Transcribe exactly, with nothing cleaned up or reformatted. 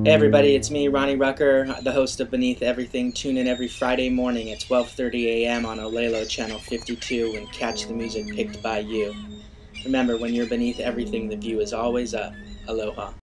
Hey everybody, it's me, Ronnie Rucker, the host of Beneath Everything. Tune in every Friday morning at twelve thirty a m on Olelo Channel fifty-two and catch the music picked by you. Remember, when you're beneath everything, the view is always up. Aloha.